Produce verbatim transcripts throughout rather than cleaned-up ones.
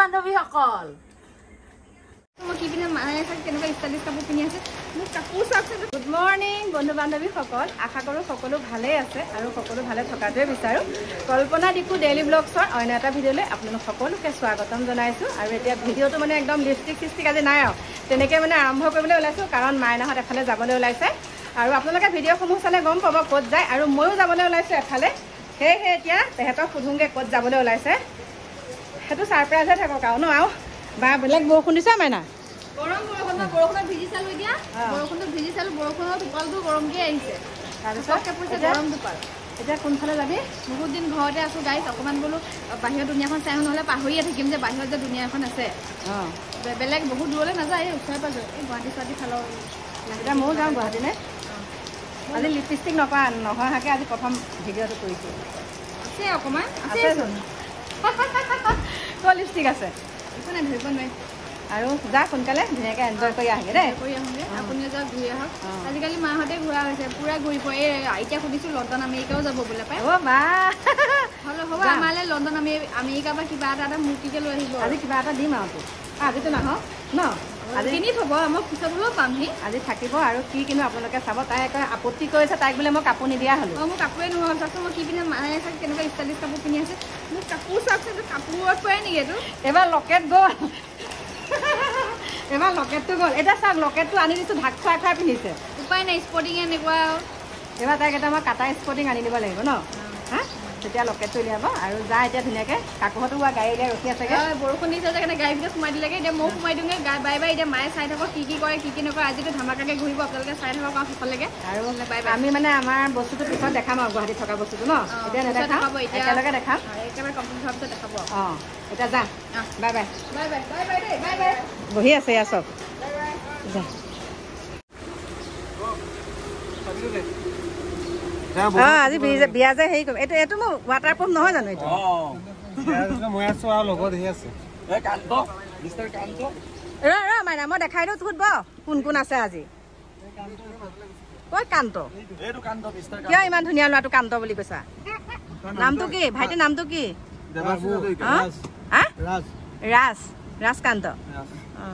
বান্ধৱীসকল মই কি পিনে মানে কেনেকুৱা ষ্টাইলিছ কাপোৰ পিন্ধি আছে মোক কাপোৰ চাওকচোন গুড মৰ্ণিং বন্ধু বান্ধৱীসকল আশা কৰোঁ সকলো ভালেই আছে আৰু সকলো ভালে থকাটোৱে বিচাৰোঁ কল্পনা দিকু ডেইলি ব্লগছৰ অন্য এটা ভিডিঅ'লৈ আপোনালোক সকলোকে স্বাগতম জনাইছোঁ আৰু এতিয়া ভিডিঅ'টো মানে একদম লিপষ্টিক চিষ্টিক আজি নাই আৰু তেনেকৈ মানে আৰম্ভ কৰিবলৈ ওলাইছোঁ কাৰণ মাইনাহঁত এফালে যাবলৈ ওলাইছে আৰু আপোনালোকে ভিডিঅ'সমূহ চালে গম পাব ক'ত যায় আৰু ময়ো যাবলৈ ওলাইছোঁ এফালে সেয়েহে এতিয়া তেহেঁতক সোধোংগৈ ক'ত যাবলৈ ওলাইছে সেইটো ছাৰপ্ৰাইজহে থাকক আৰু ন আৰু বা বেলেগ বৰষুণ দিছে মাইনা গৰম বৰষুণত বৰষুণত ভিজি চালো এতিয়া বৰষুণত ভিজি চালো বৰষুণৰ টোপালটো গৰমকৈ আহিছে তাৰপিছত পৰিছে গৰম টোপাল এতিয়া কোনফালে যাবি বহুত দিন ঘৰতে আছোঁ গাইছ অকণমান বোলো বাহিৰৰ দুনিয়াখন চাই নহ'লে পাহৰিয়ে থাকিম যে বাহিৰত যে দুনিয়া এখন আছে অঁ বেলেগ বহুত দূৰলৈ নাযায় এই ওচৰে পাজৰে এই গুৱাহাটী চুৱাহাটী ফালৰ এতিয়া ময়ো যাওঁ গুৱাহাটীলৈ আজি লিপষ্টিক নকৰা নহয়াকৈ আজি প্ৰথম ভিডিঅ'টো কৰিছোঁ আছে অকণমান আছেচোন ক'ৰ লিপষ্টিক আছে একো নাই ধৰিব নোৱাৰি আৰু যা সোনকালে ধুনীয়াকৈ এনজয় কৰি আহগে দেই কৰি আহোঁগৈ আপুনিও যাওক ঘূৰি আহক আজিকালি মাহঁতে ঘূৰা হৈছে পূৰা ঘূৰি পৰে এই এতিয়া শুনিছোঁ লণ্ডন আমেৰিকাও যাব বোলে পাই অ' বা হ'লে হ'ব আমালৈ লণ্ডন আমি আমেৰিকা বা কিবা এটা এটা মূৰ্তিকে লৈ আহিব আজি কিবা এটা দিম আৰু তোক আজিতো নাহক ন আজি কিনি থ'ব মই পিছত হ'লেও পামহি আজি থাকিব আৰু কি কিনো আপোনালোকে চাব তাই একে আপত্তি কৰিছে তাইক বোলে মই কাপোৰ নিদিয়া হ'লো অঁ মোৰ কাপোৰে নোহোৱা চাওকচোন মই কি পিনে মানে চাওক কেনেকুৱা ষ্টাইলিছ কাপোৰ পিন্ধি আছে মোক কাপোৰ চাওকচোন কাপোৰত পৰে নেকি এইটো এইবাৰ লকেট গ'ল এবাৰ লকেটটো গ'ল এতিয়া চাওক লকেটটো আনি দিছোঁ ঢাক খুৱাই খুৱাই পিন্ধিছে উপায় নাই স্পৰ্টিং এনেকুৱা এইবাৰ তাইক এটা মই কাটা স্পৰ্টিং আনি দিব লাগিব ন হা তেতিয়া লকেটটো উলিয়াব আৰু যা এতিয়া ধুনীয়াকৈ কাকহঁতো হোৱা গাড়ী উলিয়াই ৰখি আছেগৈ বৰষুণ দিছে যে কাৰণে গাড়ী ভিতৰত সোমাই দিলেগৈ এতিয়া ময়ো সোমাই দিওঁগৈ গা বাই বাই এতিয়া মায়ে চাই থাকক কি কি কৰে কি কি নকৰে আজিতো ধামাকাকৈ ঘূৰিব আপোনালোকে চাই থাকক আৰু শেষলৈকে আৰু বাই বাই আমি মানে আমাৰ বস্তুটো পিছত দেখাম আৰু গুৱাহাটীত থকা বস্তুটো ন এতিয়া নেদেখাব একেলগে দেখাম একেবাৰে কমপ্লিট হোৱাৰ পিছত দেখাব অঁ এতিয়া যা bye bye bye bye bye bye দেই বাই বাই বহি আছে ইয়াৰ চব যা অঁ আজি বিয়া যে হেৰি কৰিম এইটো এইটো মোৰ ৱাটাৰ প্ৰুফ নহয় জানো এইটো মই আছো আৰু লগত হেৰি আছে ৰ ৰ মাইনা মই দেখাই দিওঁ সুধব কোন কোন আছে আজি ক'ত কান্ত কিয় ইমান ধুনীয়া ল'ৰাটো কান্ত বুলি কৈছা নামটো কি ভাইটিৰ নামটো কি ৰাজ ৰাজকান্ত অঁ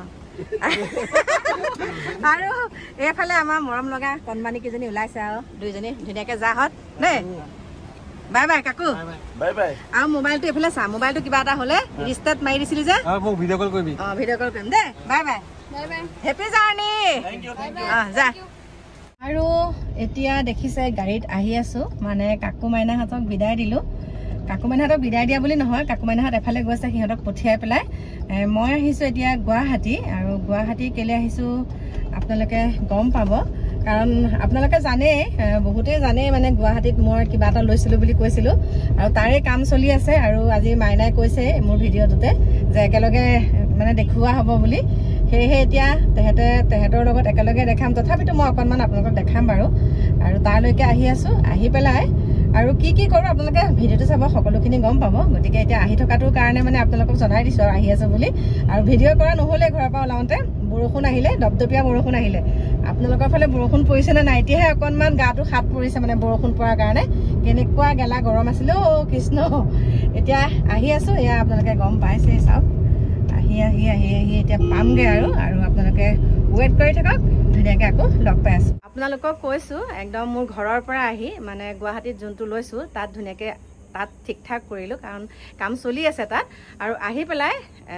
আৰু এইফালে আমাৰ মৰম লগা কণমানি কেইজনী ওলাইছে আৰু দুইজনী ধুনীয়াকৈ যাহঁত দেই বাই বাই কাকু বাই বাই আৰু মোবাইলটো এইফালে চা মোবাইলটো কিবা এটা হ'লে ৰিষ্টাৰ্ট মাৰি দিছিলো যে ভিডিঅ' কল কৰিবি অঁ ভিডিঅ' কল কৰিম দেই bye bye bye bye happy journey অঁ যা আৰু এতিয়া দেখিছে গাড়ীত আহি আছোঁ মানে কাকু মাইনাহঁতক বিদায় দিলোঁ কাকু মাইনাহঁতক বিদায় দিয়া বুলি নহয় কাকু মাইনাহঁত এফালে গৈছে সিহঁতক পঠিয়াই পেলাই মই আহিছোঁ এতিয়া গুৱাহাটী আৰু গুৱাহাটী কেলৈ আহিছোঁ আপোনালোকে গম পাব কাৰণ আপোনালোকে জানেই বহুতেই জানেই মানে গুৱাহাটীত মই কিবা এটা লৈছিলোঁ বুলি কৈছিলোঁ আৰু তাৰে কাম চলি আছে আৰু আজি মাইনাই কৈছে মোৰ ভিডিঅ'টোতে যে একেলগে মানে দেখুওৱা হ'ব বুলি সেয়েহে এতিয়া তেহেঁতে তেহেঁতৰ লগত একেলগে দেখাম তথাপিতো মই অকণমান আপোনালোকক দেখাম বাৰু আৰু তালৈকে আহি আছোঁ আহি পেলাই আৰু কি কি কৰোঁ আপোনালোকে ভিডিঅ'টো চাব সকলোখিনি গম পাব গতিকে এতিয়া আহি থকাটোৰ কাৰণে মানে আপোনালোকক জনাই দিছোঁ আৰু আহি আছোঁ বুলি আৰু ভিডিঅ' কৰা নহ'লে ঘৰৰ পৰা ওলাওঁতে বৰষুণ আহিলে দপদপীয়া বৰষুণ আহিলে আপোনালোকৰ ফালে বৰষুণ পৰিছে নে নাই এতিয়াহে অকণমান গাটো হাত পৰিছে মানে বৰষুণ পৰাৰ কাৰণে কেনেকুৱা গেলা গৰম আছিলে অ' কৃষ্ণ এতিয়া আহি আছোঁ এয়া আপোনালোকে গম পাইছে চাওক আহি আহি আহি আহি এতিয়া পামগৈ আৰু আৰু আপোনালোকে ৱেইট কৰি থাকক ধুনীয়াকৈ আকৌ লগ পাই আছোঁ আপোনালোকক কৈছোঁ একদম মোৰ ঘৰৰ পৰা আহি মানে গুৱাহাটীত যোনটো লৈছোঁ তাত ধুনীয়াকৈ তাত ঠিক ঠাক কৰিলোঁ কাৰণ কাম চলি আছে তাত আৰু আহি পেলাই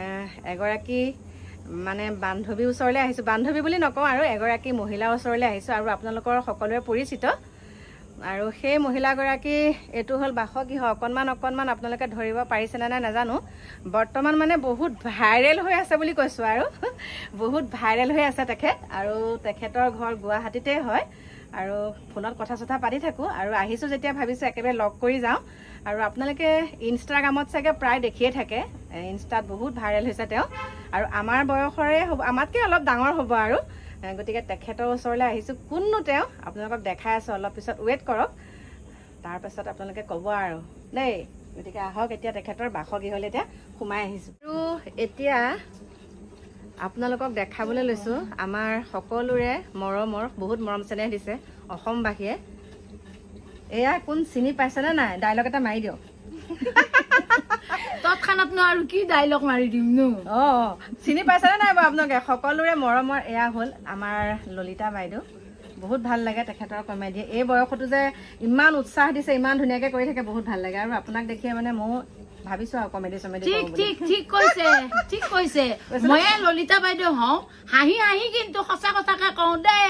এগৰাকী মানে বান্ধৱীৰ ওচৰলৈ আহিছোঁ বান্ধৱী বুলি নকওঁ আৰু এগৰাকী মহিলাৰ ওচৰলৈ আহিছোঁ আৰু আপোনালোকৰ সকলোৱে পৰিচিত আৰু সেই মহিলাগৰাকী এইটো হ'ল বাসগৃহ অকণমান অকণমান আপোনালোকে ধৰিব পাৰিছেনে নাই নাজানো বৰ্তমান মানে বহুত ভাইৰেল হৈ আছে বুলি কৈছোঁ আৰু বহুত ভাইৰেল হৈ আছে তেখেত আৰু তেখেতৰ ঘৰ গুৱাহাটীতে হয় আৰু ফোনত কথা চথা পাতি থাকোঁ আৰু আহিছোঁ যেতিয়া ভাবিছোঁ একেবাৰে লগ কৰি যাওঁ আৰু আপোনালোকে ইনষ্টাগ্ৰামত চাগে প্ৰায় দেখিয়ে থাকে ইনষ্টাত বহুত ভাইৰেল হৈছে তেওঁ আৰু আমাৰ বয়সৰে হ'ব আমাতকৈ অলপ ডাঙৰ হ'ব আৰু গতিকে তেখেতৰ ওচৰলৈ আহিছোঁ কোননো তেওঁ আপোনালোকক দেখাই আছোঁ অলপ পিছত ৱেইট কৰক তাৰপাছত আপোনালোকে ক'ব আৰু দেই গতিকে আহক এতিয়া তেখেতৰ বাসগৃহলৈ এতিয়া সোমাই আহিছোঁ আৰু এতিয়া আপোনালোকক দেখাবলৈ লৈছোঁ আমাৰ সকলোৰে মৰমৰ বহুত মৰম চেনেহ দিছে অসমবাসীয়ে এয়া কোন চিনি পাইছেনে নাই ডাইলগ এটা মাৰি দিয়ক তৎক্ষণাত নো আৰু কি ডাইলগ মাৰি দিম নো অ চিনি পাইছানে নাই বাৰু আপোনালোকে সকলোৰে মৰমৰ এয়া হ'ল আমাৰ ললিতা বাইদেউ বহুত ভাল লাগে তেখেতৰ কমেডি এই বয়সতো যে ইমান উৎসাহ দিছে ইমান ধুনীয়াকে কৰি থাকে বহুত ভাল লাগে আৰু আপোনাক দেখিয়ে মানে মই ভাবিছো আৰু কমেডি সমেডি ঠিক ঠিক ঠিক কৈছে ঠিক কৈছে মই ললিতা বাইদেউ হওঁ হাঁহি হাঁহি কিন্তু সঁচা কথাকে কওঁ দে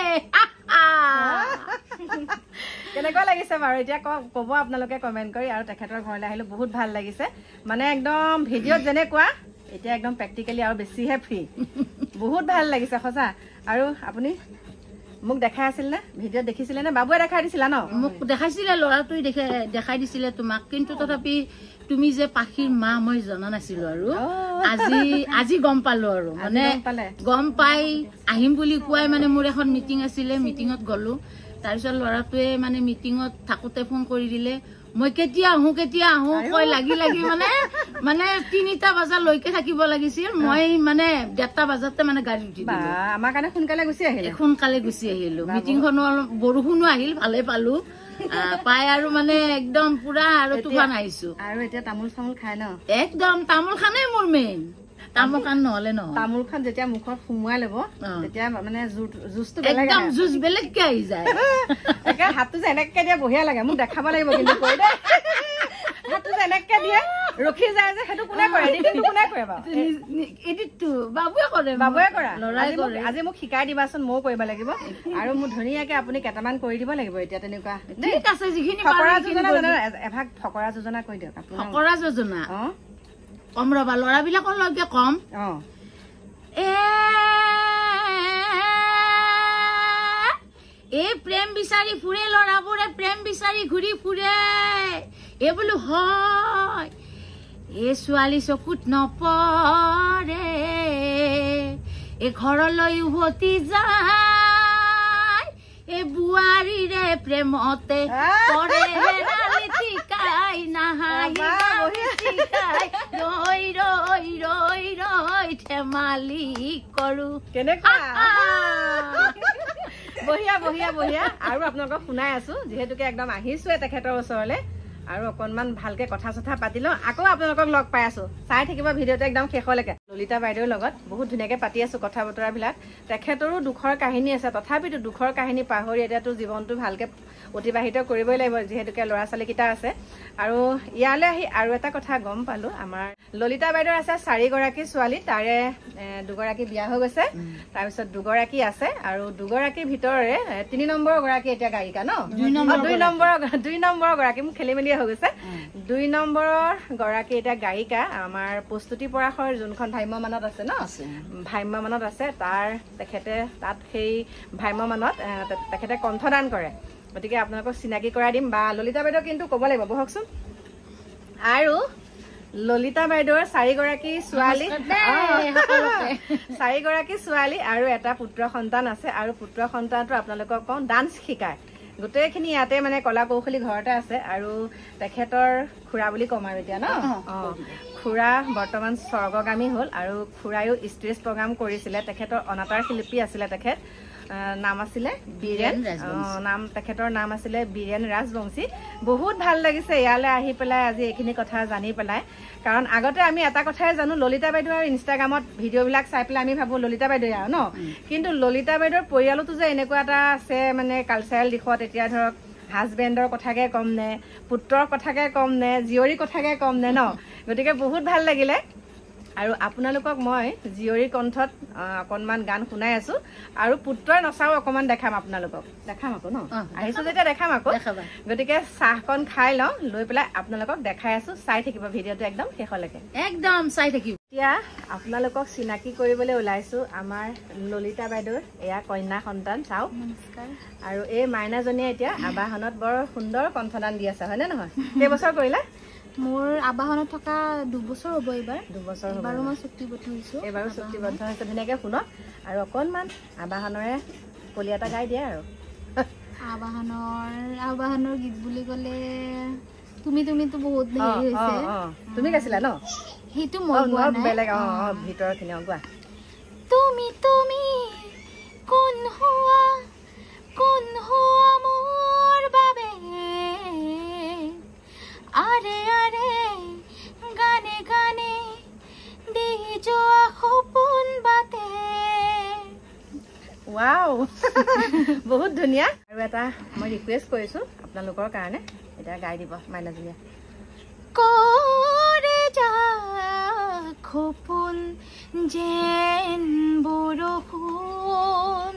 কেনেকুৱা লাগিছে বাৰু এতিয়া ক'ব আপোনালোকে কমেণ্ট কৰি আৰু তেখেতৰ ঘৰলৈ আহিলো বহুত ভাল লাগিছে মানে একদম ভিডিঅ'ত যেনেকুৱা এতিয়া একদম প্ৰেক্টিকেলি আৰু বেছিহে ফ্ৰী বহুত ভাল লাগিছে সঁচা আৰু আপুনি মোক দেখাই আছিল নে ভিডিঅ'ত দেখিছিলে নে বাবুৱে দেখাই দিছিলা ন মোক দেখাইছিলে ল'ৰাটোৱে দেখাই দিছিলে তোমাক কিন্তু তথাপি তুমি যে পাখিৰ মা মই জনা নাছিলো আৰু আজি আজি গম পালো আৰু মানে গম পাই আহিম বুলি কোৱাই মানে মোৰ এখন মিটিং আছিলে মিটিঙত গলো তাৰপিছত ল'ৰাটোৱে মানে মিটিঙত থাকোতে ফোন কৰি দিলে মই কেতিয়া আহো কেতিয়া আহো কয় লাগি লাগি মানে মানে তিনিটা বজালৈকে থাকিব লাগিছিল মই মানে ডেৰটা বজাতে মানে গাড়ী উঠি দিলো আমাৰ কাৰণে সোনকালে গুচি আহিলে সোনকালে গুচি আহিলো মিটিংখনো অলপ বৰষুণো আহিল ভালে পালো পাই আৰু মানে একদম পুৰা আৰু তুফান আহিছো আৰু এতিয়া তামোল চামোল খাই ন একদম তামোল খানে মোৰ মেইন তামোল খান নহলে নহয় তামোল খান যেতিয়া মুখত সোমোৱাই ল'ব তেতিয়া মানে জুচটো একদম জুচ বেলেগকে আহি যায় একে হাতটো যে এনেকে দিয়ে বঢ়িয়া লাগে মোক দেখাব লাগিব কিন্তু কৈ দে হাতটো যে এনেকে দিয়ে ৰখি যায় যে সেইটো কোনে কৰে এডিটিংটো কোনে কৰে বাৰু এডিটটো বাবুৱে কৰে বাবুৱে কৰা ল'ৰাই কৰে আজি মোক শিকাই দিবাচোন ময়ো কৰিব লাগিব আৰু মোক ধুনীয়াকে আপুনি কেইটামান কৰি দিব লাগিব এতিয়া তেনেকুৱা ঠিক আছে যিখিনি ফকৰা যোজনা জানে এভাগ ফকৰা যোজনা কৈ দিয়ক আপুনি ফকৰা যোজনা অ কম ৰবা ল'ৰাবিলাকৰ লগে কম অ এ এই প্ৰেম বিচাৰি ফুৰে ল'ৰাবোৰে প্ৰেম বিচাৰি ঘূৰি ফুৰে এই বোলো হয় এই ছোৱালী চকুত নপৰে এই ঘৰলৈ উভতি যায় এই বোৱাৰীৰে প্ৰেমতে পৰে টিকাই নাহাই ৰৈ ৰৈ ৰৈ ৰৈ ধেমালি কৰো কেনেকুৱা বঢ়িয়া বঢ়িয়া বঢ়িয়া আৰু আপোনালোকক শুনাই আছো যিহেতুকে একদম আহিছোৱে তেখেতৰ ওচৰলৈ আৰু অকনমান ভালকে কথা চথা পাতি লওঁ আকৌ আপোনালোকক লগ পাই আছো চাই থাকিব ভিডিঅ'টো একদম শেষলৈকে ললিতা বাইদেউৰ লগত বহুত ধুনীয়াকে পাতি আছো কথা বতৰাবিলাক তেখেতৰো দুখৰ কাহিনী আছে তথাপিতো দুখৰ কাহিনী পাহৰি এতিয়াতো জীৱনটো ভালকে অতিবাহিত কৰিবই লাগিব যিহেতুকে ল'ৰা ছোৱালীকেইটা আছে আৰু ইয়ালৈ আহি আৰু এটা কথা গম পালো আমাৰ ললিতা বাইদেউৰ আছে চাৰিগৰাকী ছোৱালী তাৰে দুগৰাকী বিয়া হৈ গৈছে তাৰপিছত দুগৰাকী আছে আৰু দুগৰাকীৰ ভিতৰে তিনি নম্বৰ গৰাকী এতিয়া গায়িকা ন দুই নম্বৰ দুই নম্বৰ গৰাকী মোক খেলি মেলি হৈ গৈছে দুই নম্বৰৰ গৰাকী এতিয়া গায়িকা আমাৰ প্ৰস্তুতি পৰাশৰ যোনখন ভাম্যমানত আছে ন ভাম্যমানত আছে তাৰ তেখেতে তাত সেই ভাম্যমানত তেখেতে কণ্ঠদান কৰে গতিকে আপোনালোকক চিনাকি কৰাই দিম বা ললিতা বাইদেউ কিন্তু ক'ব লাগিব বহকচোন আৰু ললিতা বাইদেউৰ চাৰিগৰাকী ছোৱালী চাৰিগৰাকী ছোৱালী আৰু এটা পুত্ৰ সন্তান আছে আৰু পুত্ৰ সন্তানটো আপোনালোকক কওঁ ডান্স শিকায় গোটেইখিনি ইয়াতে মানে কলা কৌশলী ঘৰতে আছে আৰু তেখেতৰ খুৰা বুলি কম আৰু এতিয়া ন খুৰা বৰ্তমান স্বৰ্গগামী হ'ল আৰু খুৰায়ো ষ্টেজ প্ৰগ্ৰাম কৰিছিলে তেখেতৰ অনাতাঁৰ শিল্পী আছিলে তেখেত নাম আছিলে বীৰেন নাম তেখেতৰ নাম আছিলে বীৰেন ৰাজবংশী বহুত ভাল লাগিছে ইয়ালৈ আহি পেলাই আজি এইখিনি কথা জানি পেলাই কাৰণ আগতে আমি এটা কথাই জানো ললিতা বাইদেউ আৰু ইনষ্টাগ্ৰামত ভিডিঅ'বিলাক চাই পেলাই আমি ভাবো ললিতা বাইদেউ আৰু ন কিন্তু ললিতা বাইদেউৰ পৰিয়ালতো যে এনেকুৱা এটা আছে মানে কালচাৰেল দিশত এতিয়া ধৰক হাজবেণ্ডৰ কথাকে কম নে পুত্ৰৰ কথাকে কম নে জীয়ৰীৰ কথাকে কম নে ন গতিকে বহুত ভাল লাগিলে আৰু আপোনালোকক মই জীয়ৰীৰ কণ্ঠত অকণমান গান শুনাই আছো আৰু পুত্ৰই নচাও অকণমান দেখাম আপোনালোকক দেখাম আকৌ ন আহিছো যেতিয়া দেখাম আকৌ গতিকে চাহকণ খাই লওঁ লৈ পেলাই আপোনালোকক দেখাই আছো চাই থাকিব ভিডিঅ'টো একদম শেষলৈকে একদম চাই থাকিব এতিয়া আপোনালোকক চিনাকি কৰিবলৈ ওলাইছো আমাৰ ললিতা বাইদেউৰ এয়া কন্যা সন্তান চাওক নমস্কাৰ আৰু এই মাইনাজনীয়ে এতিয়া আবাহনত বৰ সুন্দৰ কণ্ঠদান দি আছে হয়নে নহয় কেইবছৰ কৰিলা মোৰ আবাহনত থকা দুবছৰ হ'ব এইবাৰ দুবছৰ হ'ব এবাৰো মই চুক্তিবদ্ধ হৈছো এবাৰো চুক্তিবদ্ধ হৈছে ধুনীয়াকৈ শুনক আৰু অকণমান আবাহনৰে কলি এটা গাই দিয়ে আৰু আবাহনৰ আবাহনৰ গীত বুলি ক'লে তুমি তুমিতো বহুত হেৰি হৈছে তুমি গাইছিলা ন সেইটো মই গোৱা নাই বেলেগ অ ভিতৰখিনি গোৱা তুমি তুমি কোন হোৱা কোন হোৱা মোৰ বাবে আরে আরে গানে গানে ৱাও বহুত ধুনীয়া আৰু এটা মই ৰিকুৱেষ্ট কৰিছো আপোনালোকৰ কাৰণে এটা গাই দিব মাইনাজনীয়ে কৰে যা খোপন যেন বৰষুণ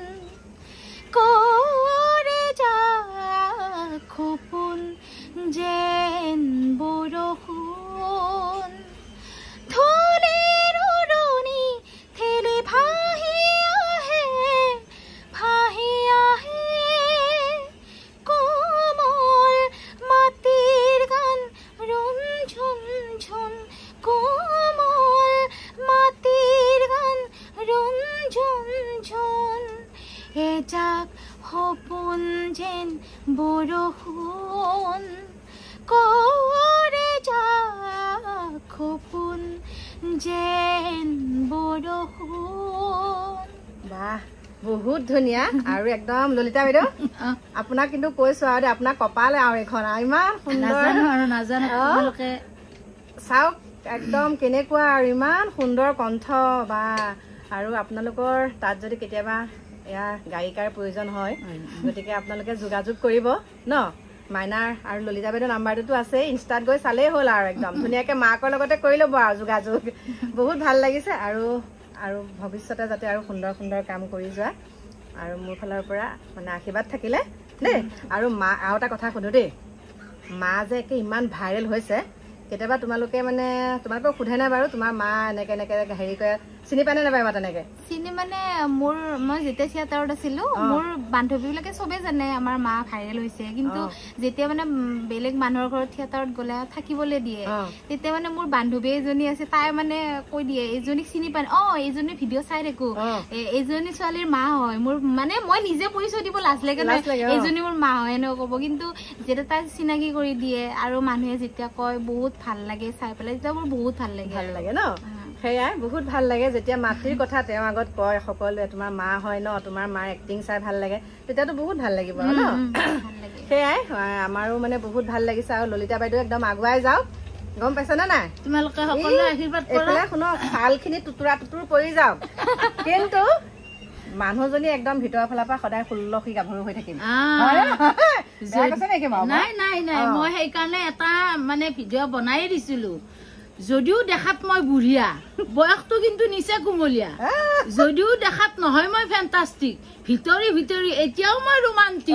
কৰে যা খোপন যেন বৰষুণ থলেৰ উৰণি ঠেলি ভাহি আহে ভাহি আহে কোমল মাটিৰ গান ৰঞ্জন ঝন কোমল মাটিৰ গান ৰঞ্জন ঝন এজাক সপোন যেন বৰষুণ কৰে যা সপোন যেন বৰষুণ বাহ বহুত ধুনীয়া আৰু একদম ললিতা বাইদেউ আপোনাক কিন্তু কৈছো আৰু আপোনাৰ কপালে আৰু এখন ইমান সুন্দৰ আৰু নাজানো আপোনালোকে চাওক একদম কেনেকুৱা আৰু ইমান সুন্দৰ কণ্ঠ বা আৰু আপোনালোকৰ তাত যদি কেতিয়াবা এয়া গায়িকাৰ প্ৰয়োজন হয় গতিকে আপোনালোকে যোগাযোগ কৰিব ন মাইনাৰ আৰু ললিতা বাইদেউ নাম্বাৰটো আছে ইনষ্টাত গৈ চালেই হ'ল আৰু একদম ধুনীয়াকে মাকৰ লগতে কৰি ল'ব আৰু যোগাযোগ বহুত ভাল লাগিছে আৰু আৰু ভৱিষ্যতে যাতে আৰু সুন্দৰ সুন্দৰ কাম কৰি যোৱা আৰু মোৰ ফালৰ পৰা মানে আশীৰ্বাদ থাকিলে দেই আৰু মা আৰু এটা কথা সুধো দেই মা যে একে ইমান ভাইৰেল হৈছে কেতিয়াবা তোমালোকে মানে তোমালোকক সোধে নাই বাৰু তোমাৰ মা এনেকে এনেকে হেৰি কৰে চিনি পানে নাপায় বা তেনেকে চিনি মানে মোৰ মই যেতিয়া থিয়েটাৰত আছিলো মোৰ বান্ধৱীবিলাকে চবে জানে আমাৰ মা ভাইৰেল হৈছে কিন্তু যেতিয়া মানে বেলেগ মানুহৰ ঘৰত থিয়েটাৰত গ'লে থাকিবলৈ দিয়ে তেতিয়া মানে মোৰ বান্ধৱী এজনী আছে তাই মানে কৈ দিয়ে এইজনীক চিনি পায় অ এইজনী ভিডিঅ' চাই থাকো এইজনী ছোৱালীৰ মা হয় মোৰ মানে মই নিজে পৰিচয় দিব লাজ লাগে না এইজনী মোৰ মা হয় এনেও ক'ব কিন্তু যেতিয়া তাই চিনাকি কৰি দিয়ে আৰু মানুহে যেতিয়া কয় বহুত ভাল লাগে চাই পেলাই তেতিয়া মোৰ বহুত ভাল লাগে ভাল লাগে ন সেয়াই বহুত ভাল লাগে যেতিয়া মাতৃৰ কথা তেওঁ আগত কয় সকলোৱে তোমাৰ মা হয় ন তোমাৰ মাৰ এক্টিং চাই ভাল লাগে তেতিয়াতো বহুত ভাল লাগিব ন সেয়াই আমাৰো মানে বহুত ভাল লাগিছে আৰু ললিতা বাইদেউ একদম আগুৱাই যাওক গম পাইছে নে নাই তোমালোকে সকলোৱে আশীৰ্বাদ কৰা এইফালে শুনক ছালখিনি টুটুৰা টুটুৰ পৰি যাওক কিন্তু মানুহজনী একদম ভিতৰৰ ফালৰ পৰা সদায় ষোল্লশী গাভৰু হৈ থাকিম নাই নাই নাই মই সেইকাৰণে এটা মানে ভিডিঅ' বনাই দিছিলো যদিও দেখাত মই বুঢ়িয়া বয়সটো কিন্তু নিচে কুমলীয়া যদিও দেখাত নহয় মই ফেণ্টাষ্টিক ভিতৰি ভিতৰি এতিয়াও মই ৰোমান্টিক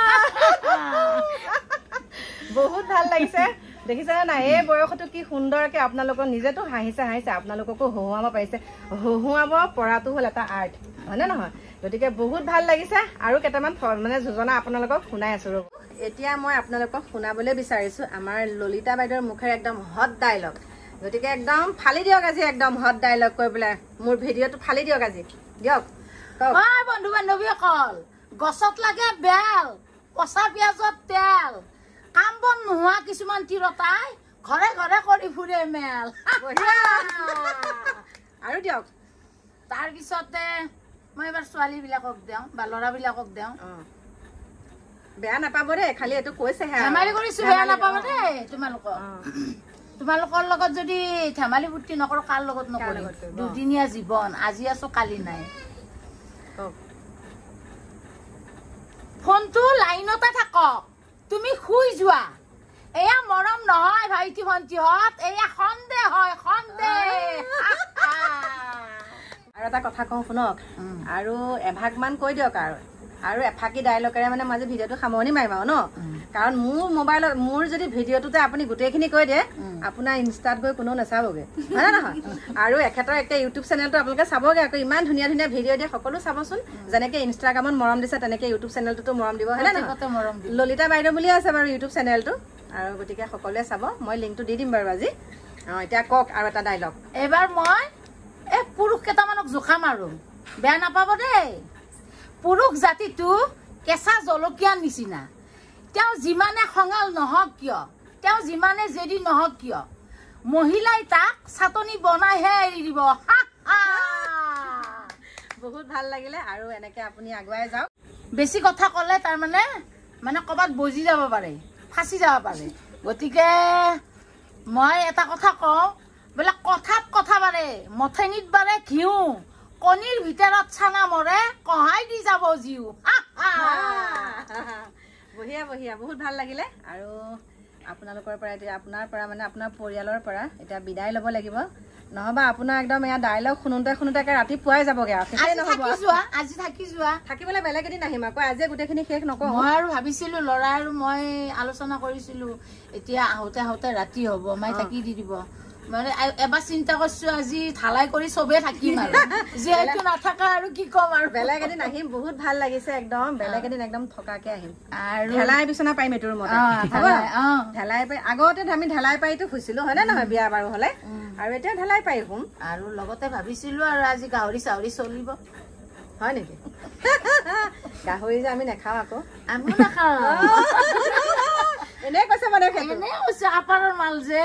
বহুত ভাল লাগিছে দেখিছে নাই এই বয়সতো কি সুন্দৰকে আপোনালোকক নিজেতো হাঁহিছে হাঁহিছে আপোনালোককো হহুৱাব পাৰিছে হহুৱাব পৰাটো হ'ল এটা আৰ্ট হয়নে নহয় গতিকে বহুত ভাল লাগিছে আৰু কেইটামান মানে যোজনা আপোনালোকক শুনাই আছো ৰ'ব এতিয়া মই আপোনালোকক শুনাবলৈ বিচাৰিছো আমাৰ ললিতা বাইদেউৰ মুখেৰে একদম হট ডাইলগ গতিকে একদম ফালি দিয়ক আজি একদম হট ডাইলগ কৈ পেলাই মোৰ ভিডিঅ'টো ফালি দিয়ক আজি দিয়ক বন্ধু বান্ধৱীসকল গছত লাগে বেল পচা পিঁয়াজত তেল কাম বন নোহোৱা কিছুমান তিৰতাই ঘৰে ঘৰে কৰি ফুৰে মেল আৰু দিয়ক তাৰপিছতে মই এবাৰ ছোৱালীবিলাকক দিওঁ বা ল'ৰাবিলাকক দিওঁ বেয়া নাপাব দেই খালি এইটো কৈছেহে ধেমালি কৰিছো বেয়া নাপাব দেই তোমালোকক তোমালোকৰ লগত যদি ধেমালি ফূৰ্তি নকৰো কাৰ লগত নকৰিম দুদিনীয়া জীৱন আজি আছো কালি নাই ফোনটো লাইনতে থাকক তুমি শুই যোৱা এয়া মৰম নহয় ভাইটি ভণ্টিহঁত এয়া সন্দেহ হয় সন্দেহ আৰু এটা কথা কওঁ শুনক আৰু এভাগ মান কৈ দিয়ক আৰু আৰু এফাকি ডাইলগেৰে মানে মই ভিডিঅ'টো সামৰণি মাৰিম আৰু ন কাৰণ মোৰ মোবাইলত মোৰ যদি ভিডিঅ'টোতে আপুনি গোটেইখিনি কৈ দিয়ে আপোনাৰ ইনষ্টাত গৈ কোনো নাচাবগে হয় নে নহয় আৰু এখেতৰ একে ইউটিউব চেনেলটো আপোনালোকে চাবগে আকৌ ইমান ধুনীয়া ধুনীয়া ভিডিঅ' দিয়ে সকলো চাবচোন যেনেকে ইনষ্টাগ্ৰামত মৰম দিছে তেনেকে ইউটিউব চেনেলটোতো মৰম দিব হয় নে নহয় ললিতা বাইদেউ বুলিয়ে আছে বাৰু ইউটিউব চেনেলটো আৰু গতিকে সকলোৱে চাব মই লিংকটো দি দিম বাৰু আজি অ এতিয়া কওক আৰু এটা ডাইলগ এবাৰ মই এই পুৰুষ কেইটামানক জোখা মাৰো বেয়া নাপাব দেই পুৰুষ জাতিটো কেঁচা জলকীয়াৰ নিচিনা তেওঁ যিমানে খঙাল নহওক কিয় তেওঁ যিমানে জেদি নহওক কিয় মহিলাই তাক চাটনি বনাইহে এৰি দিব বহুত ভাল লাগিলে আৰু এনেকে আপুনি আগুৱাই যাওক বেছি কথা ক'লে তাৰমানে মানে ক'ৰবাত বজি যাব পাৰে ফাঁচি যাব পাৰে গতিকে মই এটা কথা কওঁ বোলে কথাত কথা বাৰে মথেনিত বাৰে ঘিউ কণীৰ ভিতৰত চানা মৰে কহাই দি যাব জিউ বহিয়া বহিয়া বহুত ভাল লাগিলে আৰু আপোনালোকৰ পৰা এতিয়া আপোনাৰ পৰা মানে আপোনাৰ পৰিয়ালৰ পৰা এতিয়া বিদায় ল'ব লাগিব নহবা আপোনাৰ একদম এয়া ডায়লগ শুনোতে শুনোতে ৰাতি পুৱাই যাবগে আৰু শেষে নহব আজি থাকি যোৱা থাকিবলৈ বেলেগ এদিন আহিম আকৌ আজি গোটেইখিনি শেষ নকওঁ মই আৰু ভাবিছিলো ল'ৰা আৰু মই আলোচনা কৰিছিলো এতিয়া আহোতে আহোতে ৰাতি হ'ব মাই থাকি দি দিব মানে এবাৰ চিন্তা কৰিছো আজি ঢালাই কৰি চবে থাকিম আৰু যিহেতু নাথাকা আৰু কি কম আৰু বেলেগ এদিন আহিম বহুত ভাল লাগিছে একদম বেলেগ এদিন একদম থকাকে আহিম আৰু ঢেলাই বিচনা পাৰিম এইটো ৰুমতে ঢেলাই পাই আগতে আমি ঢেলাই পাৰিতো শুইছিলো হয় নে নহয় বিয়া বাৰু হলে আৰু এতিয়া ঢেলাই পাৰি শুম আৰু লগতে ভাবিছিলো আৰু আজি গাহৰি চাহৰি চলিব হয় নেকি গাহৰি যে আমি নাখাওঁ আকৌ আমিও নাখাওঁ এনে কৈছে মানে এনে কৈছে আপাৰৰ মাল যে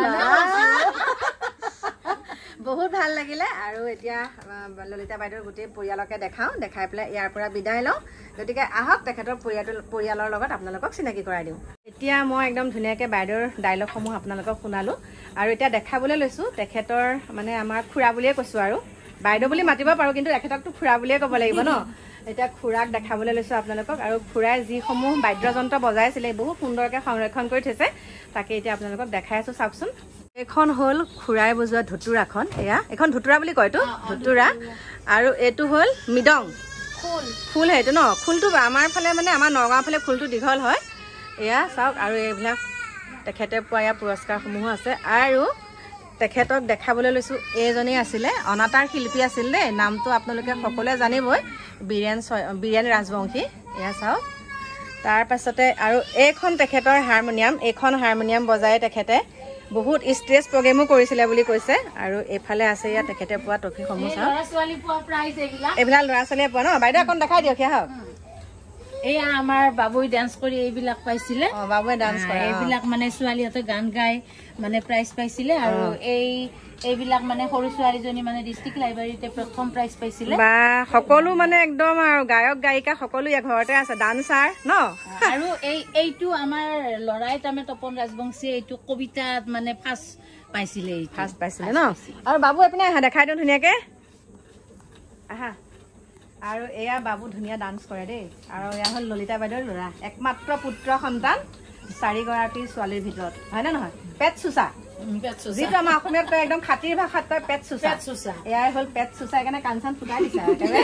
বহুত ভাল লাগিলে আৰু এতিয়া ললিতা বাইদেউৰ গোটেই পৰিয়ালকে দেখাওঁ দেখাই পেলাই ইয়াৰ পৰা বিদায় লওঁ গতিকে আহক তেখেতৰ পৰিয়াল পৰিয়ালৰ লগত আপোনালোকক চিনাকি কৰাই দিওঁ এতিয়া মই একদম ধুনীয়াকৈ বাইদেউৰ ডাইলগসমূহ আপোনালোকক শুনালোঁ আৰু এতিয়া দেখাবলৈ লৈছোঁ তেখেতৰ মানে আমাৰ খুৰা বুলিয়ে কৈছোঁ আৰু বাইদেউ বুলি মাতিব পাৰোঁ কিন্তু তেখেতকতো খুৰা বুলিয়ে ক'ব লাগিব ন এতিয়া খুৰাক দেখাবলৈ লৈছোঁ আপোনালোকক আৰু খুৰাই যিসমূহ বাদ্যযন্ত্ৰ বজাইছিলে বহুত সুন্দৰকৈ সংৰক্ষণ কৰি থৈছে তাকে এতিয়া আপোনালোকক দেখাই আছোঁ চাওকচোন এইখন হ'ল খুৰাই বজোৱা ধুতুৰাখন এয়া এইখন ধুতুৰা বুলি কয়তো ধুতুৰা আৰু এইটো হ'ল মৃদং ফুল ফুল সেইটো ন ফুলটো আমাৰ ফালে মানে আমাৰ নগাঁও ফালে ফুলটো দীঘল হয় এয়া চাওক আৰু এইবিলাক তেখেতে পোৱা ইয়াৰ পুৰস্কাৰসমূহো আছে আৰু তেখেতক দেখাবলৈ লৈছোঁ এইজনেই আছিলে অনাতাঁৰ শিল্পী আছিল দেই নামটো আপোনালোকে সকলোৱে জানিবই বীৰেণ বীৰেণ ৰাজবংশী এয়া চাওক তাৰপাছতে আৰু এইখন তেখেতৰ হাৰমনিয়াম এইখন হাৰমনিয়াম বজাই তেখেতে বহুত ষ্টেজ প্ৰগ্ৰেমো কৰিছিলে বুলি কৈছে আৰু এইফালে আছে ইয়াত তেখেতে পোৱা ট্ৰফিসমূহ চাওক এইবিলাক ল'ৰা ছোৱালীয়ে পোৱা ন বাইদেউ অকণ দেখাই দিয়ক সেয়া হওক এয়া আমাৰ বাবুই ডান্স কৰি এইবিলাক পাইছিলে অ বাবুয়ে ডান্স কৰে এইবিলাক মানে ছোৱালীহঁতে গান গাই মানে প্ৰাইজ পাইছিলে আৰু এই এইবিলাক মানে সৰু ছোৱালীজনী মানে ডিষ্ট্ৰিক্ট লাইব্ৰেৰীতে প্ৰথম প্ৰাইজ পাইছিলে বা সকলো মানে একদম আৰু গায়ক গায়িকা সকলো ইয়াৰ ঘৰতে আছে ডান্সাৰ ন আৰু এই এইটো আমাৰ ল'ৰাই তাৰমানে তপন ৰাজবংশী এইটো কবিতাত মানে ফাৰ্ষ্ট পাইছিলে ফাৰ্ষ্ট পাইছিলে ন আৰু বাবু আপুনি আহা দেখাই দিওঁ ধুনীয়াকে আহা আৰু এয়া বাবু ধুনীয়া ডান্স কৰে দেই আৰু এয়া হ'ল ললিতা বাইদেউৰ ল'ৰা একমাত্ৰ পুত্ৰ সন্তান চাৰিগৰাকী ছোৱালীৰ ভিতৰত হয়নে নহয় পেট চুচা যিটো আমাৰ অসমীয়াত কয় একদম খাতিৰ ভাষাত কয় পেট চুচা চুচা এয়াই হ'ল পেট চুচা সেইকাৰণে কাণ চান ফুটাই দিছে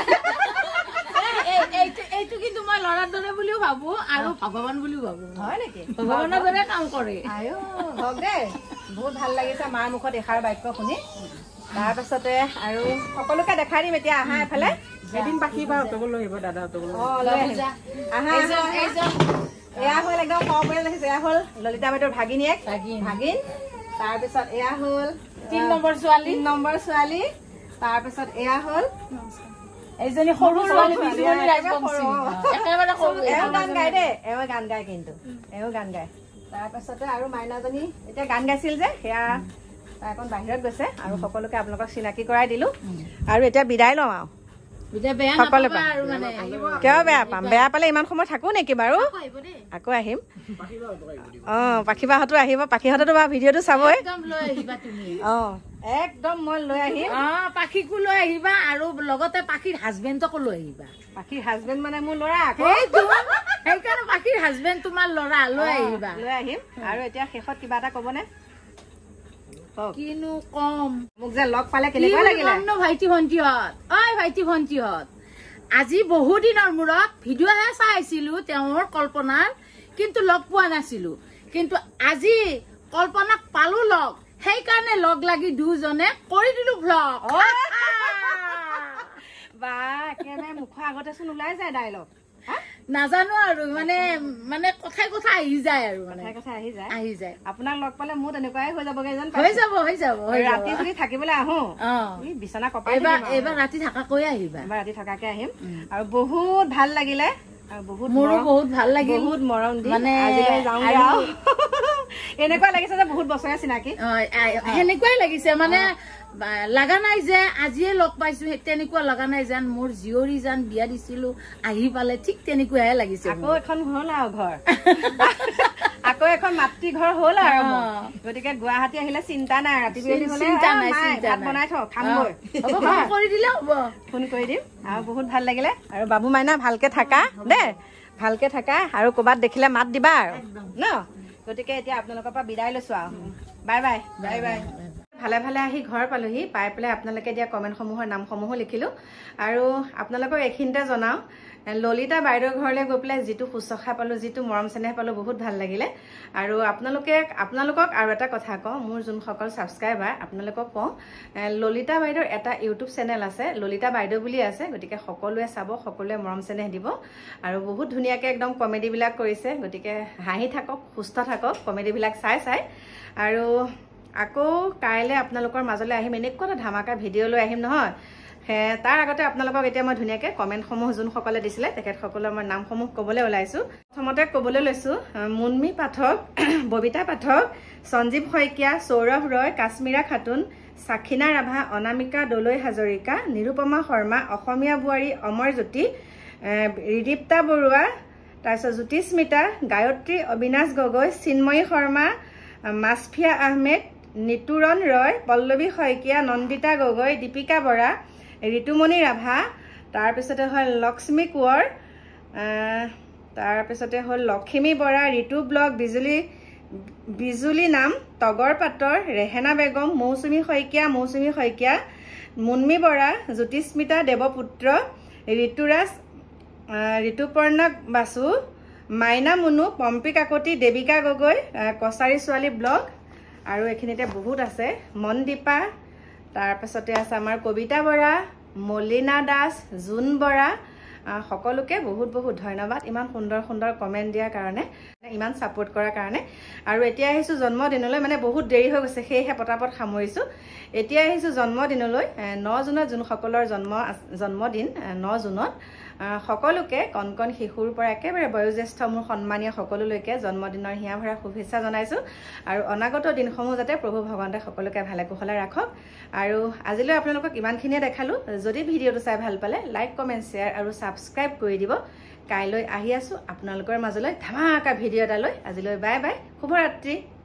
এইটো কিন্তু মই ল'ৰাৰ দৰে বুলিও ভাবো আৰু ভগৱান বুলিও ভাবো হয় নেকি ভগৱানৰ দৰে কাম কৰে আয়ো হওক দেই বহুত ভাল লাগিছে মাৰ মুখত এষাৰ বাক্য শুনি তাৰপাছতে আৰু সকলোকে দেখাই দিম এতিয়া আহা এফালে এদিন পাখিবা অটকল লৈ আহিব দাদা অটকল আহা এয়া হ'ল একদম সপৰিয়াল দেখিছে এয়া হ'ল ললিতা বাইদেউৰ ভাগিনীয়েক ভাগিন তাৰপিছত এয়া হ'ল তিন নম্বৰ ছোৱালী তিন নম্বৰ ছোৱালী তাৰপিছত এয়া হ'ল এইজনী সৰু ছোৱালী বিজুমণি ৰাজবংশী একেবাৰে সৰু এও গান গায় দেই এও গান গায় কিন্তু এও গান গায় তাৰপাছতে আৰু মাইনাজনী এতিয়া গান গাইছিল যে সেয়া তাই অকণ বাহিৰত গৈছে আৰু সকলোকে আপোনালোকক চিনাকি কৰাই দিলো আৰু এতিয়া বিদায় লওঁ আৰু সকলো কিয় বেয়া পাম বেয়া পালে ইমান সময় থাকো নেকি বাৰু আকৌ আহিম অ পাখিবাহঁতো আহিব পাখিহঁতেতো বাৰু ভিডিঅ'টো চাবই অ একদম মই লৈ আহিম অ পাখিকো লৈ আহিবা আৰু লগতে পাখিৰ হাজবেণ্ডকো লৈ আহিবা পাখিৰ হাজবেণ্ড মানে মোৰ ল'ৰা সেইকাৰণে পাখিৰ হাজবেণ্ড তোমাৰ ল'ৰা লৈ আহিবা লৈ আহিম আৰু এতিয়া শেষত কিবা এটা ক'বনে কিনো কম মোক যে লগ পালে কেনেকুৱা লাগিলে ভাইটি ভণ্টিহঁত ঐ ভাইটি ভণ্টিহঁত আজি বহু দিনৰ মূৰত ভিডিঅ'হে চাইছিলো তেওঁৰ কল্পনাৰ কিন্তু লগ পোৱা নাছিলো কিন্তু আজি কল্পনাক পালো লগ সেইকাৰণে লগ লাগি দুজনে কৰি দিলো ভ্লগ বা একেবাৰে মুখৰ আগতেচোন ওলাই যায় ডাইলগ নাজানো আৰু মানে মানে কথাই কথা আহি যায় আৰু কথাই কথা আহি যায় আহি যায় আপোনাক লগ পালে মোৰ তেনেকুৱাই হৈ যাবগে যেন হৈ যাব হৈ যাব ৰাতি যদি থাকিবলৈ আহো বিচনা কপাই এইবাৰ ৰাতি থকাকৈ আহিবা এবাৰ ৰাতি থকাকে আহিম আৰু বহুত ভাল লাগিলে বহুত মোৰো বহুত ভাল লাগিল বহুত মৰম দি মানে এনেকুৱা লাগিছে যে বহুত বছৰীয়া চিনাকি সেনেকুৱাই লাগিছে মানে লাগা নাই যে আজিয়ে লগ পাইছো তেনেকুৱা লগা নাই যেন মোৰ জীয়ৰী যেন বিয়া দিছিলো আহি পালে ঠিক তেনেকুৱাহে লাগিছে আকৌ এখন হ'ল আৰু ঘৰ আকৌ এখন মাতৃ ঘৰ হ'ল আৰু গতিকে গুৱাহাটী আহিলে চিন্তা নাই ৰাতি বিয়লি হলে ভাত বনাই থ খামগৈ কৰি দিলে হ'ব ফোন কৰি দিম আৰু বহুত ভাল লাগিলে আৰু বাবু মাইনা ভালকে থাকা দেই ভালকে থাকা আৰু ক'ৰবাত দেখিলে মাত দিবা আৰু ন গতিকে এতিয়া আপোনালোকৰ পৰা বিদায় লৈছো আৰু বাই বাই বাই বাই ভালে ভালে আহি ঘৰ পালোহি পাই পেলাই আপোনালোকে দিয়া কমেণ্টসমূহৰ নামসমূহো লিখিলোঁ আৰু আপোনালোকক এইখিনিতে জনাওঁ ললিতা বাইদেউৰ ঘৰলৈ গৈ পেলাই যিটো শুশ্ৰূষা পালোঁ যিটো মৰম চেনেহ পালোঁ বহুত ভাল লাগিলে আৰু আপোনালোকে আপোনালোকক আৰু এটা কথা কওঁ মোৰ যোনসকল ছাবস্ক্ৰাইবাৰ আপোনালোকক কওঁ ললিতা বাইদেউৰ এটা ইউটিউব চেনেল আছে ললিতা বাইদেউ বুলি আছে গতিকে সকলোৱে চাব সকলোৱে মৰম চেনেহ দিব আৰু বহুত ধুনীয়াকৈ একদম কমেডিবিলাক কৰিছে গতিকে হাঁহি থাকক সুস্থ থাকক কমেডিবিলাক চাই চাই আৰু আকৌ কাইলৈ আপোনালোকৰ মাজলৈ আহিম এনেকুৱা এটা ধামাকা ভিডিঅ' লৈ আহিম নহয় তাৰ আগতে আপোনালোকক এতিয়া মই ধুনীয়াকৈ কমেণ্টসমূহ যোনসকলে দিছিলে তেখেতসকলৰ মই নামসমূহ ক'বলৈ ওলাইছোঁ প্ৰথমতে ক'বলৈ লৈছোঁ মুনমী পাঠক ববিতা পাঠক সঞ্জীৱ শইকীয়া সৌৰভ ৰয় কাশ্মীৰা খাতুন সাক্ষীনা ৰাভা অনামিকা দলৈ হাজৰিকা নিৰুপমা শৰ্মা অসমীয়া বোৱাৰী অমৰ জ্যোতি ৰিদীপ্তা বৰুৱা তাৰপিছত জ্যোতিস্মিতা গায়ত্ৰী অবিনাশ গগৈ চিন্ময়ী শৰ্মা মাছফিয়া আহমেদ নিতুৰণ ৰয় পল্লৱী শইকীয়া নন্দিতা গগৈ দীপিকা বৰা ঋতুমণি ৰাভা তাৰপিছতে হ'ল লক্ষ্মী কোঁৱৰ তাৰপিছতে হ'ল লক্ষ্মী বৰা ঋতু ব্লগ বিজুলী বিজুলী নাম তগৰ পাটৰ ৰেহেনা বেগম মৌচুমী শইকীয়া মৌচুমী শইকীয়া মুনমী বৰা জ্যোতিস্মিতা দেৱপুত্ৰ ঋতুৰাজ ঋতুপৰ্ণা বাসু মাইনা মুনু পম্পী কাকতি দেৱিকা গগৈ কছাৰী ছোৱালী ব্লগ আৰু এইখিনিতে বহুত আছে মনদীপা তাৰপিছতে আছে আমাৰ কবিতা বৰা মলিনা দাস জুন বৰা সকলোকে বহুত বহুত ধন্যবাদ ইমান সুন্দৰ সুন্দৰ কমেণ্ট দিয়াৰ কাৰণে ইমান ছাপোৰ্ট কৰাৰ কাৰণে আৰু এতিয়া আহিছোঁ জন্মদিনলৈ মানে বহুত দেৰি হৈ গৈছে সেয়েহে পটাপট সামৰিছোঁ এতিয়া আহিছোঁ জন্মদিনলৈ ন জুনত যোনসকলৰ জন্ম জন্মদিন ন জুনত সকলোকে কণ কণ শিশুৰ পৰা একেবাৰে বয়োজ্যেষ্ঠ মোৰ সন্মানীয় সকলোলৈকে জন্মদিনৰ হিয়া ভৰা শুভেচ্ছা জনাইছোঁ আৰু অনাগত দিনসমূহ যাতে প্ৰভু ভগৱন্তে সকলোকে ভালে কুশলে ৰাখক আৰু আজিলৈ আপোনালোকক ইমানখিনিয়ে দেখালোঁ যদি ভিডিঅ'টো চাই ভাল পালে লাইক কমেণ্ট শ্বেয়াৰ আৰু ছাবস্ক্ৰাইব কৰি দিব কাইলৈ আহি আছোঁ আপোনালোকৰ মাজলৈ ধামাকা ভিডিঅ' এটা লৈ আজিলৈ বাই বাই শুভৰাত্ৰি।